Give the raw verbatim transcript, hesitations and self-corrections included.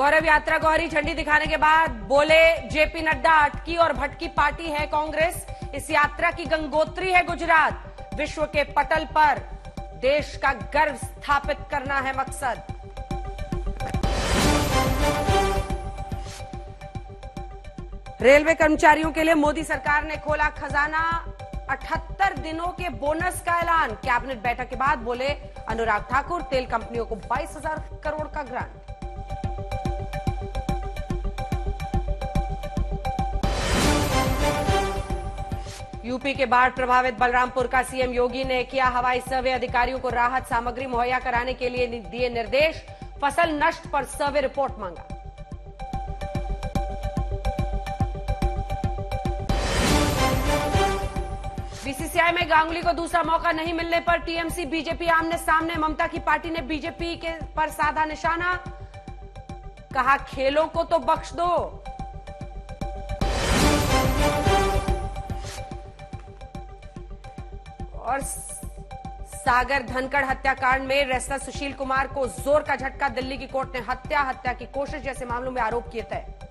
गौरव यात्रा को हरी झंडी दिखाने के बाद बोले जेपी नड्डा, अटकी और भटकी पार्टी है कांग्रेस। इस यात्रा की गंगोत्री है गुजरात। विश्व के पटल पर देश का गर्व स्थापित करना है मकसद। रेलवे कर्मचारियों के लिए मोदी सरकार ने खोला खजाना। अठहत्तर दिनों के बोनस का ऐलान। कैबिनेट बैठक के बाद बोले अनुराग ठाकुर, तेल कंपनियों को बाईस हजार करोड़ का ग्रांट। यूपी के बाढ़ प्रभावित बलरामपुर का सीएम योगी ने किया हवाई सर्वे। अधिकारियों को राहत सामग्री मुहैया कराने के लिए दिए निर्देश। फसल नष्ट पर सर्वे रिपोर्ट मांगा। बीसीसीआई में गांगुली को दूसरा मौका नहीं मिलने पर टीएमसी बीजेपी आमने सामने। ममता की पार्टी ने बीजेपी के पर साधा निशाना। कहा खेलों को तो बख्श दो। और सागर धनखड़ हत्याकांड में रेसलर सुशील कुमार को जोर का झटका। दिल्ली की कोर्ट ने हत्या हत्या की कोशिश जैसे मामलों में आरोप किए तय।